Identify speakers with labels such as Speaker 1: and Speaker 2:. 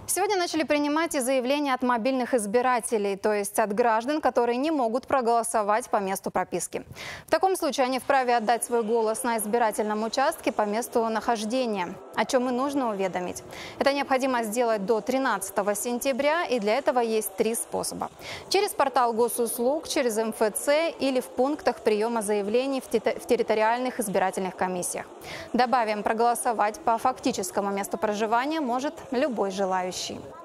Speaker 1: Сегодня начали принимать и заявления от мобильных избирателей, то есть от граждан, которые не могут проголосовать по месту прописки. В таком случае они вправе отдать свой голос на избирательном участке по месту нахождения, о чем и нужно уведомить. Это необходимо сделать до 13 сентября, и для этого есть 3 способа. Через портал госуслуг, через МФЦ или в пунктах приема заявлений в территориальных избирательных комиссиях. Добавим, проголосовать по фактическому месту проживания может любой желающий.